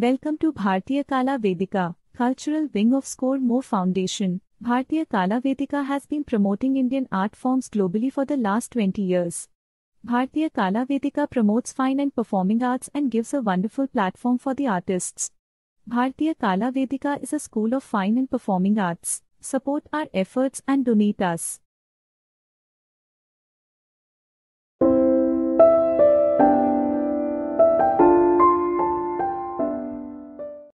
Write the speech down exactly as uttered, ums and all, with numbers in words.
Welcome to Bharatiya Kala Vedika, cultural wing of Score More Foundation. Bharatiya Kala Vedika has been promoting Indian art forms globally for the last twenty years. Bharatiya Kala Vedika promotes fine and performing arts and gives a wonderful platform for the artists. Bharatiya Kala Vedika is a school of fine and performing arts. Support our efforts and donate us.